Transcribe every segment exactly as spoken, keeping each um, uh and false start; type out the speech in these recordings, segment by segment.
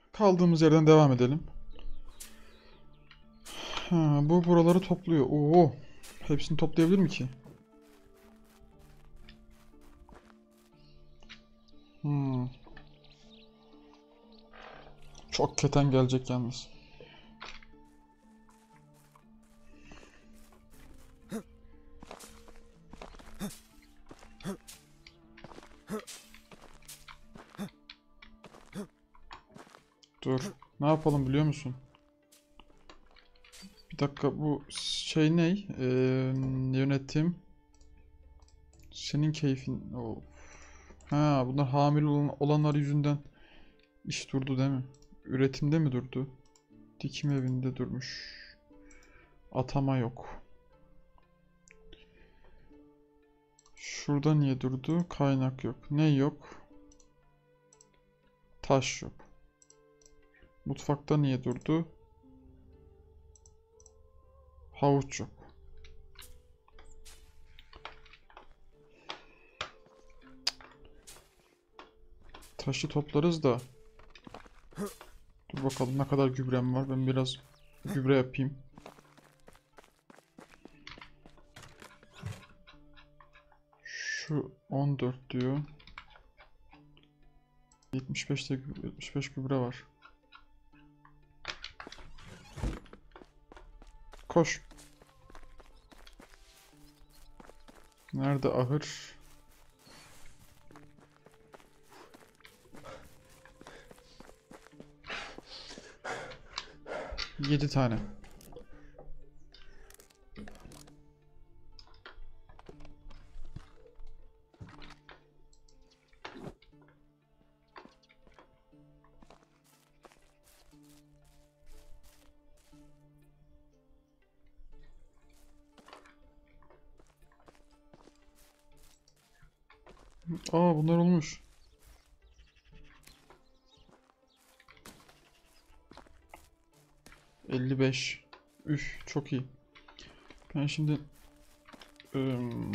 Kaldığımız yerden devam edelim. Ha, bu buraları topluyor. Oo, hepsini toplayabilir mi ki? Hmm. Çok keten gelecek yalnız. Dur. Ne yapalım biliyor musun? Bir dakika, bu şey ne? Ee, yönetim. Senin keyfin. Of. Ha, bunlar hamile olan, olanlar yüzünden iş durdu değil mi? Üretimde mi durdu? Dikim evinde durmuş. Atama yok. Şurada niye durdu? Kaynak yok. Ne yok? Taş yok. Mutfakta niye durdu? Havuç yok. Taşı toplarız da. Dur bakalım ne kadar gübrem var. Ben biraz gübre yapayım. Şu on dört diyor. yetmiş beş de yetmiş beş gübre var. Koş. Nerede ahır? yedi tane. Aa, bunlar olmuş. elli beş. Üf, çok iyi. Ben şimdi ım,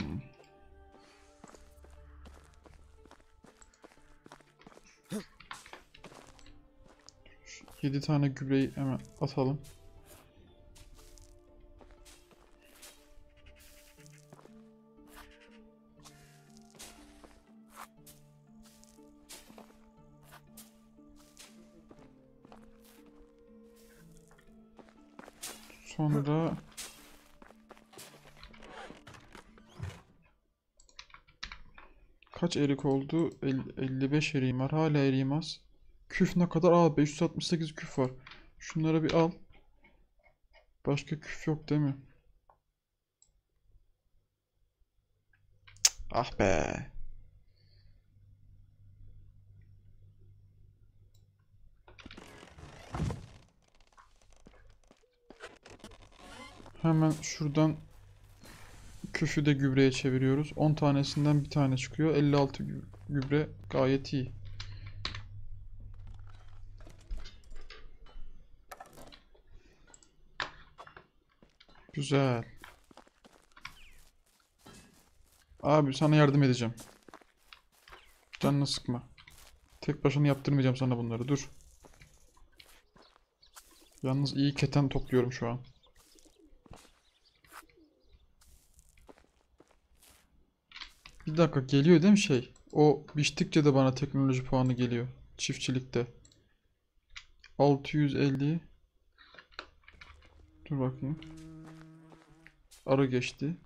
yedi tane gübreyi hemen atalım. Sonra kaç erik oldu? elli beş eriğim var. Hala eriğim az. Küf ne kadar? Aa, beş yüz altmış sekiz küf var. Şunları bir al. Başka küf yok değil mi? Ah be. Hemen şuradan küfü de gübreye çeviriyoruz. on tanesinden bir tane çıkıyor. elli altı gübre gayet iyi. Güzel. Abi sana yardım edeceğim. Canını sıkma. Tek başına yaptırmayacağım sana bunları. Dur. Yalnız iyi keten topluyorum şu an. Bir dakika, geliyor değil mi şey? O biçtikçe de bana teknoloji puanı geliyor. Çiftçilikte. altı yüz elli. Dur bakayım. Arı geçti.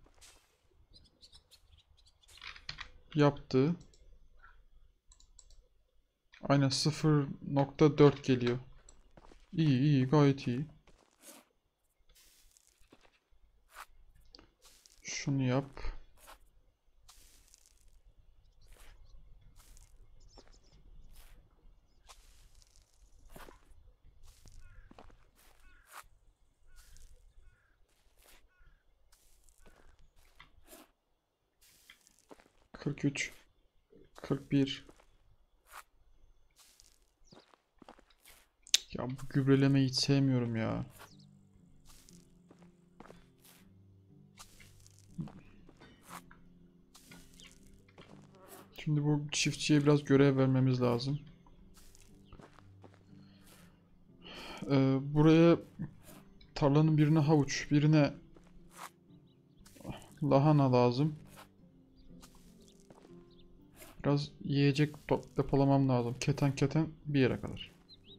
Yaptı. Aynen sıfır nokta dört geliyor. İyi iyi, gayet iyi. Şunu yap. kırk üç. kırk bir. Ya bu gübrelemeyi hiç sevmiyorum ya. Şimdi bu çiftçiye biraz görev vermemiz lazım. Ee, buraya tarlanın birine havuç, birine lahana lazım. Biraz yiyecek depolamam lazım. Keten keten bir yere kadar.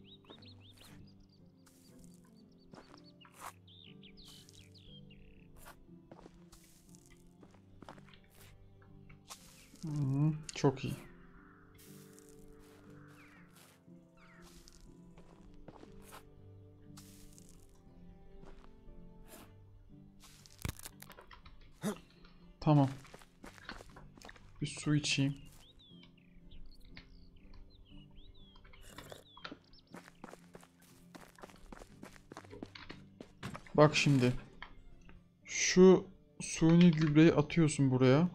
Hı, çok iyi. Tamam. Bir su içeyim. Bak şimdi. Şu suni gübreyi atıyorsun buraya.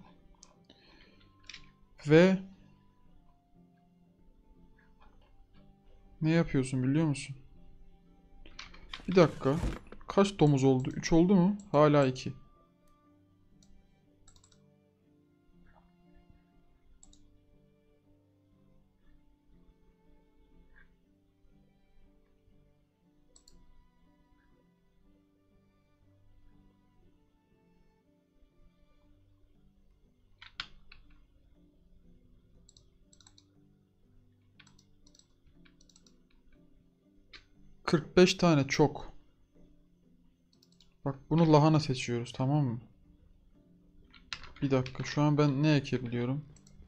Ve ne yapıyorsun biliyor musun? Bir dakika. Kaç domuz oldu? üç oldu mu? Hala iki. kırk beş tane çok. Bak bunu lahana seçiyoruz, tamam mı? Bir dakika, şu an ben ne ekebiliyorum?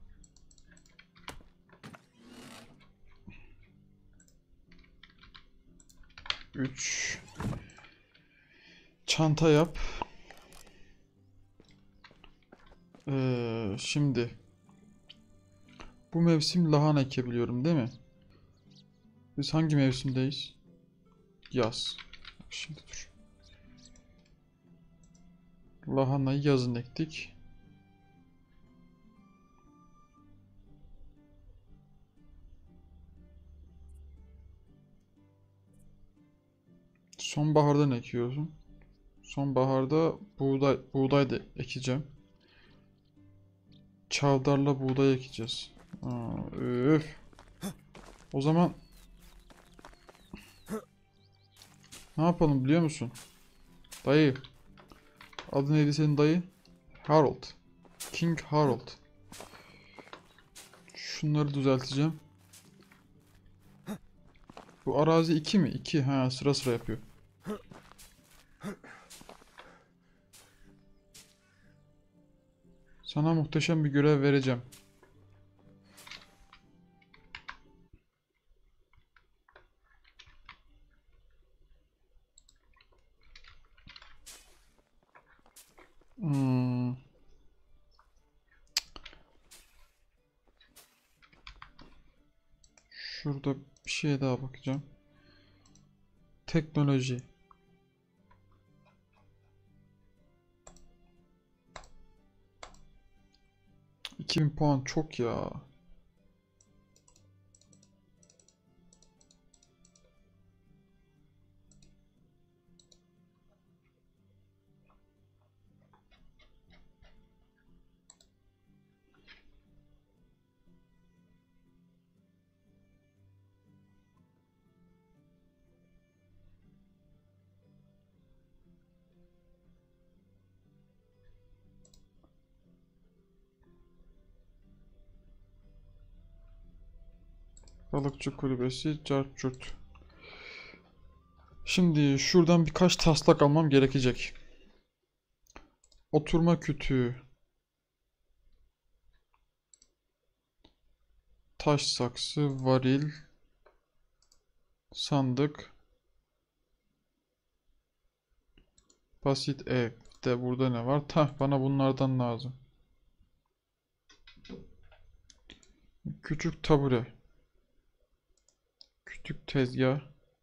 üç. Çanta yap. Ee, şimdi bu mevsim lahana ekebiliyorum değil mi? Biz hangi mevsimdeyiz? Yaz. Bak şimdi dur. Lahanayı yazın ektik. Sonbaharda ne ekiyorsun? Sonbaharda buğday, buğday da ekeceğim. Çavdarla buğday ekeceğiz. Aa, öf. O zaman ne yapalım biliyor musun? Dayı. Adı neydi senin dayı? Harold. King Harold. Şunları düzelteceğim. Bu arazi iki mi? iki. Ha, sıra sıra yapıyor. Sana muhteşem bir görev vereceğim. Hmm. Şurada bir şeye daha bakacağım. Teknoloji. iki bin puan çok ya. Balıkçı kulübesi, cart curt. Şimdi şuradan birkaç taslak almam gerekecek. Oturma kütüğü. Taş saksı, varil, sandık, basit ev. De burada ne var? Tah, bana bunlardan lazım. Küçük tabure. Küçük tezgah.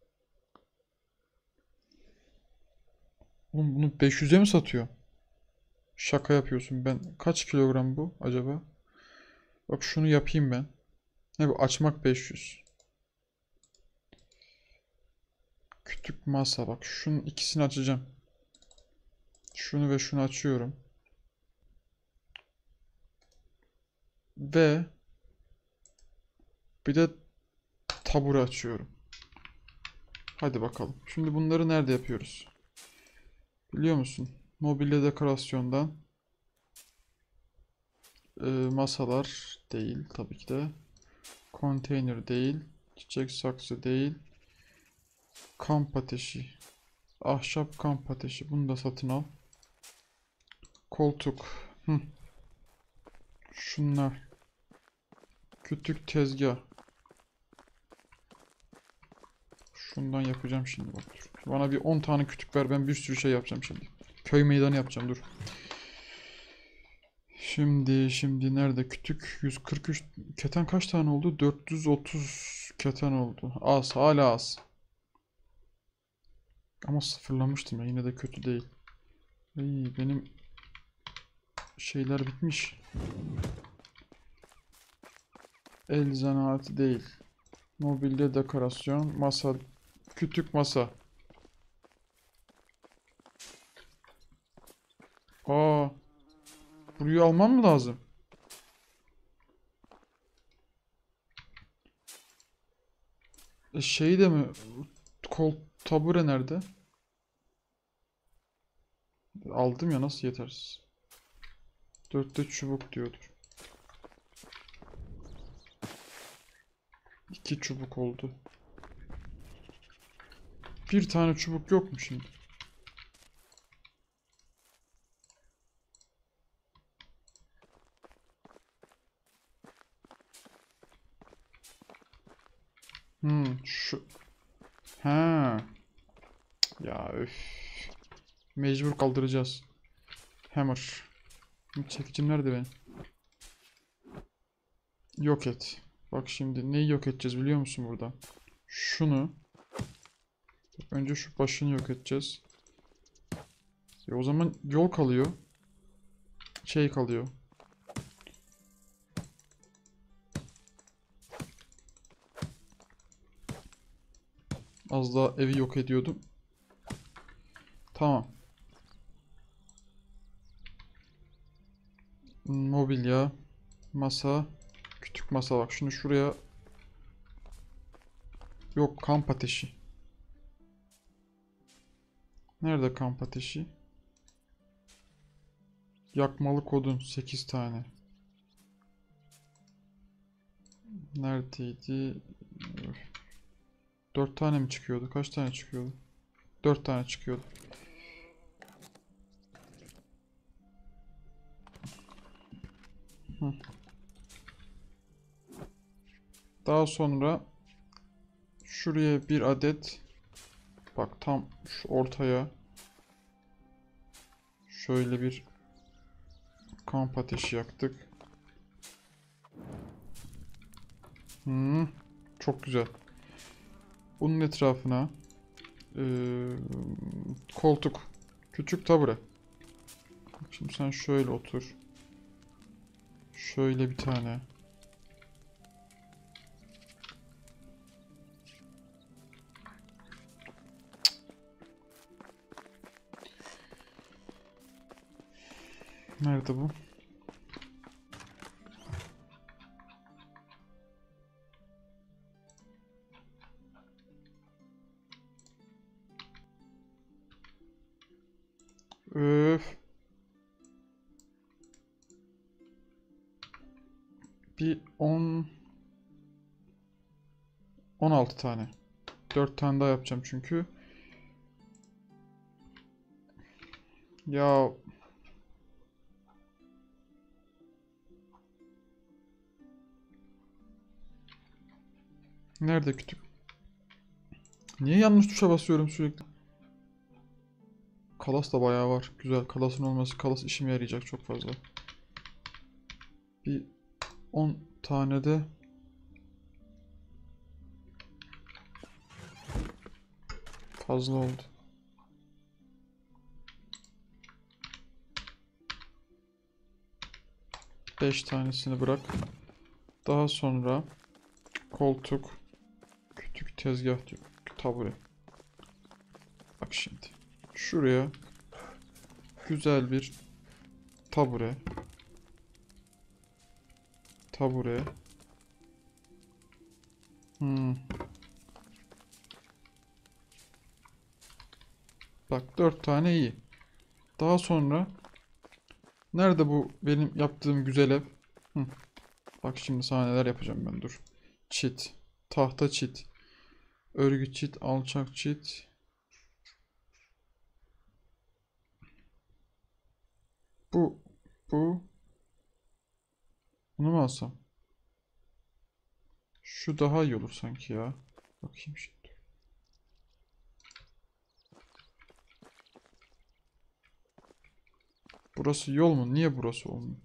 Oğlum bunu beş yüze mi satıyor? Şaka yapıyorsun. Ben kaç kilogram bu acaba? Bak şunu yapayım ben. Ne bu? Açmak beş yüz. Küçük masa, bak şunun ikisini açacağım. Şunu ve şunu açıyorum. Ve bir de tabure açıyorum. Hadi bakalım. Şimdi bunları nerede yapıyoruz? Biliyor musun? Mobilya dekorasyondan e, masalar değil tabii ki de. Konteyner değil. Çiçek saksı değil. Kamp ateşi. Ahşap kamp ateşi. Bunu da satın al. Koltuk. Hı. Şunlar. Kütük tezgah. Şundan yapacağım şimdi bak. Dur. Bana bir on tane kütük ver. Ben bir sürü şey yapacağım şimdi. Köy meydanı yapacağım dur. Şimdi şimdi nerede kütük? yüz kırk üç keten kaç tane oldu? dört yüz otuz keten oldu. Az, hala az. Ama sıfırlamıştım ya, yine de kötü değil. İyi, benim şeyler bitmiş. El zanaatı değil. Mobilya dekorasyon, masa, kütük masa. Aa, burayı almam mı lazım? E, şey de mi? Kol tabure nerede? Aldım ya, nasıl yetersiz? Dörtte çubuk diyordur. İki çubuk oldu. Bir tane çubuk yok mu şimdi? Hmm, şu. Ha. Ya öf. Mecbur kaldıracağız. Hammer. Çekicim nerede benim? Yok et. Bak şimdi neyi yok edeceğiz biliyor musun burada? Şunu. Önce şu başını yok edeceğiz. E o zaman yol kalıyor. Şey kalıyor. Az daha evi yok ediyordum. Tamam. Mobilya. Masa. Küçük masa bak. Şunu şuraya. Yok, kamp ateşi. Nerede kamp ateşi? Yakmalık odun sekiz tane. Neredeydi? dört tane mi çıkıyordu? Kaç tane çıkıyordu? dört tane çıkıyordu. Hı. Daha sonra şuraya bir adet, bak tam şu ortaya şöyle bir kamp ateşi yaktık. Hmm, çok güzel. Bunun etrafına e, koltuk, küçük tabure. Şimdi sen şöyle otur. Şöyle bir tane. Nerede bu? Öf. Bir on on altı tane. dört tane daha yapacağım çünkü. Ya nerede kütük? Niye yanlış tuşa basıyorum sürekli? Kalas da bayağı var. Güzel. Kalasın olması, kalas işime yarayacak çok fazla. Bir on tane de fazla oldu. beş tanesini bırak. Daha sonra koltuk, kütük tezgah diyor. Tabure. Bak şimdi. Şuraya güzel bir tabure. Tabure. Hmm. Bak dört tane iyi. Daha sonra nerede bu benim yaptığım güzel ev? Hı. Bak şimdi sana neler yapacağım ben, dur. Çit. Tahta çit. Örgü çit. Alçak çit. Bu. Bu. Bunu mu alsam? Şu daha iyi olur sanki ya. Bakayım şimdi. Burası yol mu? Niye burası olmuyor?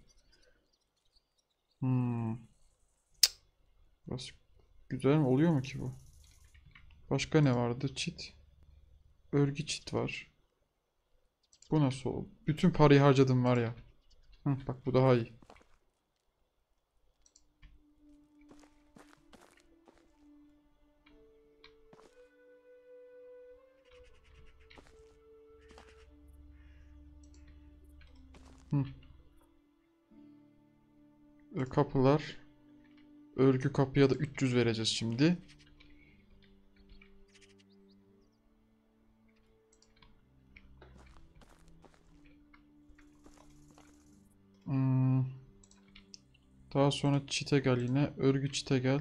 Hmm. Burası güzel mi? Oluyor mu ki bu? Başka ne vardı? Çit. Örgü çit var. Bu nasıl oldu? Bütün parayı harcadım var ya. Hı, bak bu daha iyi. Hı. E, kapılar. Örgü kapıya da üç yüz vereceğiz şimdi. Hmm. Daha sonra çite gel yine. Örgü çite gel.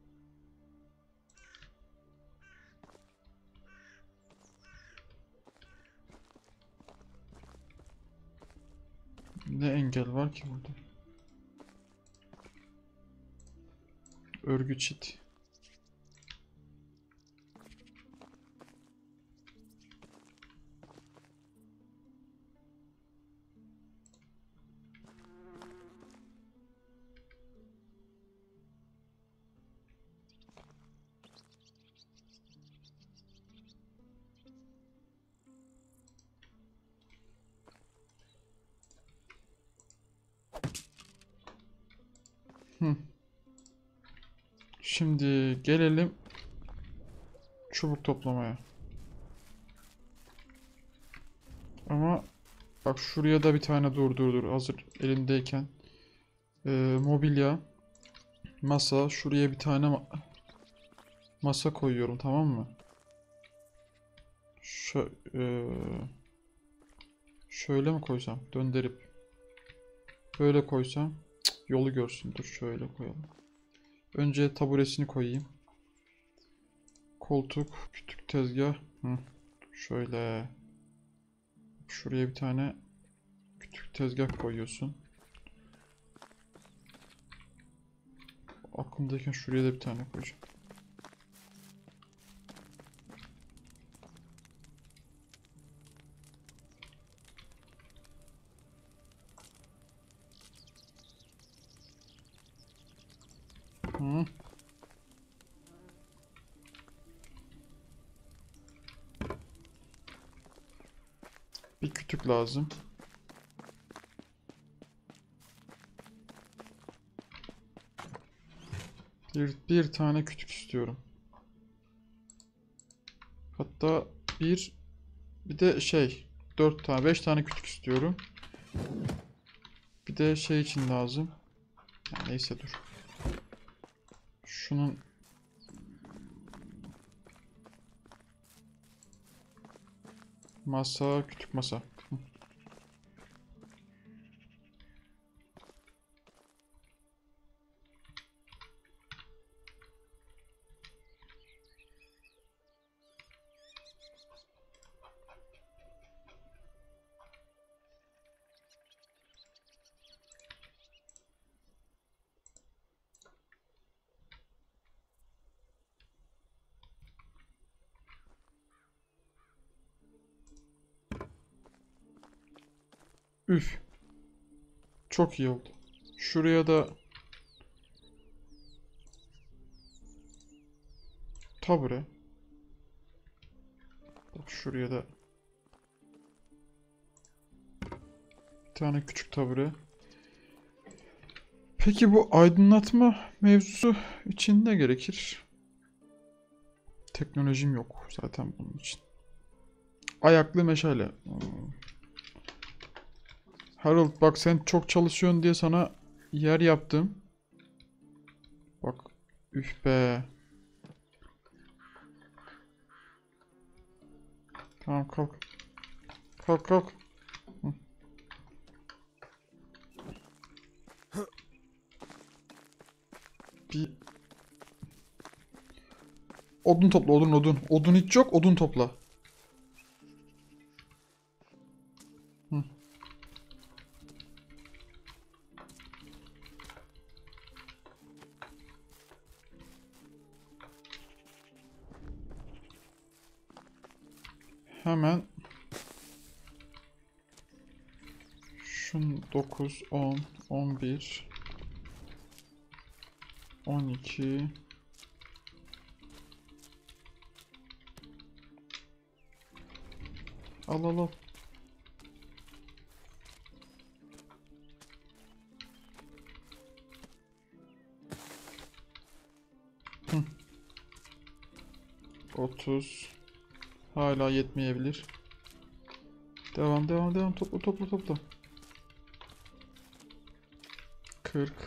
Ne engel var ki burada? Örgü çit. Hı. Şimdi gelelim çubuk toplamaya. Ama bak şuraya da bir tane dur dur dur hazır elimdeyken. Ee, mobilya, masa, şuraya bir tane ma masa koyuyorum, tamam mı? Şö ee, şöyle mi koysam? Döndürüp böyle koysam cık, yolu görsün. Dur şöyle koyalım. Önce taburesini koyayım. Koltuk, küçük tezgah. Hı. Şöyle. Şuraya bir tane küçük tezgah koyuyorsun. Aklımdayken şuraya da bir tane koyacağım. Hı. Bir kütük lazım. Bir, bir tane kütük istiyorum. Hatta bir bir de şey dört tane beş tane kütük istiyorum. Bir de şey için lazım. Ya neyse dur. Şunun masa, kütük masa. Üf. Çok iyi oldu. Şuraya da tabure. Bak şuraya da bir tane küçük tabure. Peki bu aydınlatma mevzusu için ne gerekir? Teknolojim yok zaten bunun için. Ayaklı meşale. Hmm. Harold bak sen çok çalışıyorsun diye sana yer yaptım. Bak. Üf be. Tamam kalk. Kalk kalk. Hı. Bir odun topla, odun odun. Odun hiç yok, odun topla. Hı. Hemen şun dokuz, on, on bir, on iki. Al al al. Hı. otuz. Hala yetmeyebilir. Devam devam devam. Topla topla topla. kırk.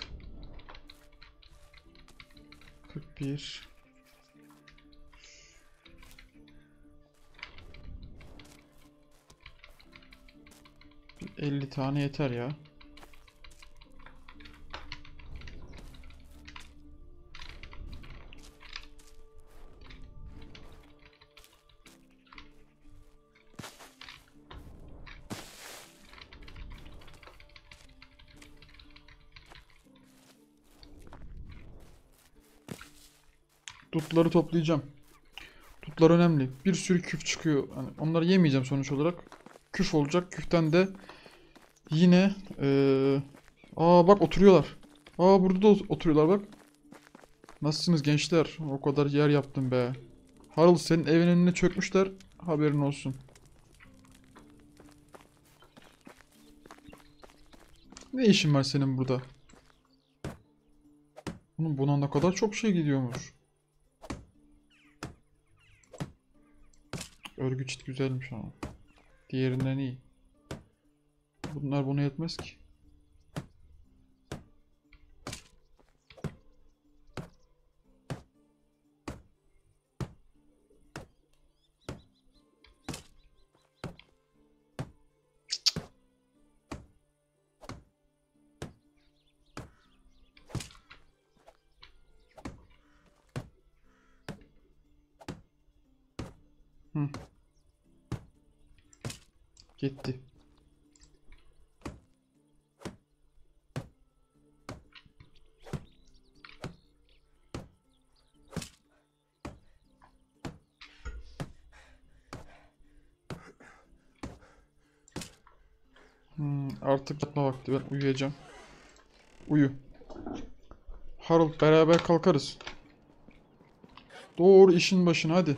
kırk bir. elli tane yeter ya. Dutları toplayacağım. Dutlar önemli. Bir sürü küf çıkıyor. Hani onları yemeyeceğim sonuç olarak. Küf olacak. Küften de yine ee... aa bak oturuyorlar. Aa burada da oturuyorlar bak. Nasılsınız gençler? O kadar yer yaptım be. Harold senin evin önüne çökmüşler. Haberin olsun. Ne işin var senin burada? Bunun buna ne kadar çok şey gidiyormuş. Örgü çit güzelmiş ama. Diğerinden iyi. Bunlar buna yetmez ki. Hı. Gitti. Hmm, artık yatma vakti. Ben uyuyacağım. Uyu. Harold beraber kalkarız. Doğru işin başına hadi.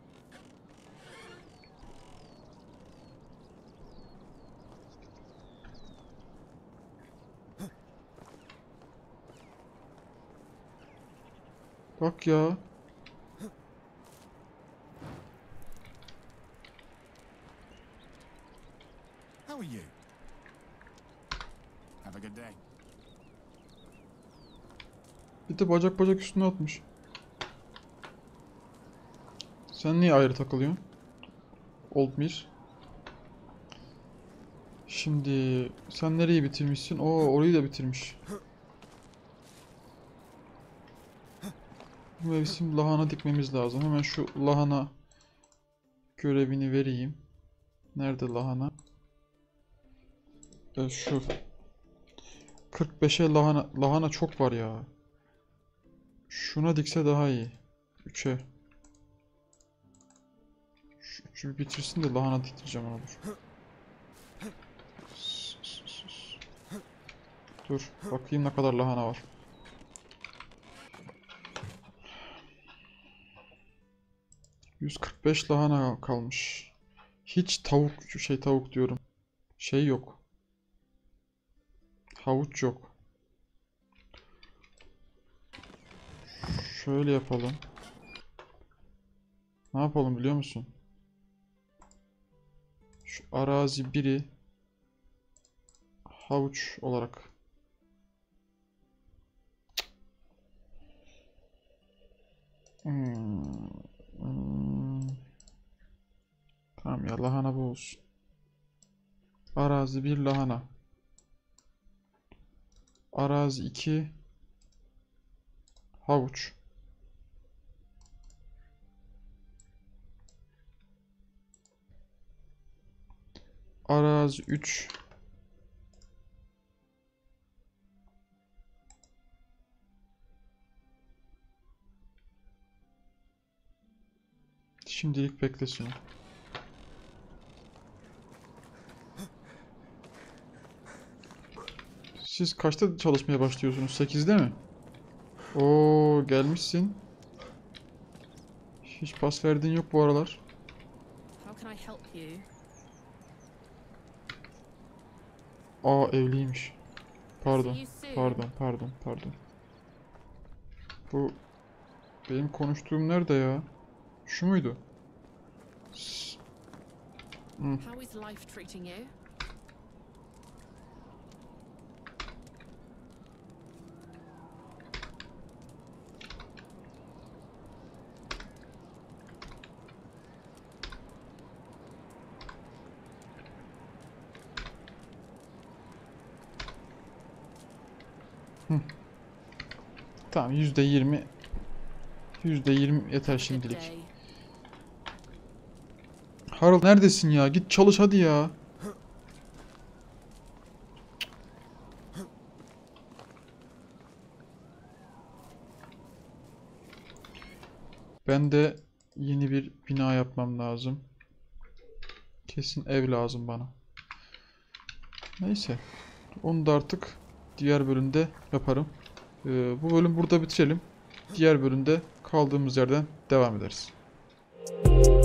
Bak ya. How are you? Have a good day. Bir de bacak bacak üstüne atmış. Sen niye ayrı takılıyorsun? Oldmir. Şimdi sen nereyi bitirmişsin? Oo orayı da bitirmiş. Bu mevsim lahana dikmemiz lazım. Hemen şu lahana görevini vereyim. Nerede lahana? E, şu. kırk beşe lahana, lahana çok var ya. Şuna dikse daha iyi. üçe. Şu üçü bir bitirsin de lahana diktireceğim ona dur. Dur bakayım ne kadar lahana var. yüz kırk beş lahana kalmış. Hiç tavuk şey tavuk diyorum. Şey yok. Havuç yok. Şöyle yapalım. Ne yapalım biliyor musun? Şu arazi biri havuç olarak. Hmm. Hmm. Tamam ya lahana bu olsun. Arazi bir lahana. Arazi iki havuç. Arazi üç şimdilik beklesin. Siz kaçta çalışmaya başlıyorsunuz? sekizde mi? Oo, gelmişsin. Hiç pas verdiğin yok bu aralar. How can I help you? Aa, evliymiş. Pardon. See you soon. Pardon, pardon, pardon. Bu benim konuştuğum nerede ya? Şu muydu? S- Hmm. How is life treating you? Tamam, yüzde yirmi. Yüzde yirmi yeter Have a good şimdilik. day. Harold neredesin ya? Git çalış hadi ya. Ben de yeni bir bina yapmam lazım. Kesin ev lazım bana. Neyse. Onu da artık diğer bölümde yaparım. Ee, bu bölüm burada bitirelim. Diğer bölümde kaldığımız yerden devam ederiz.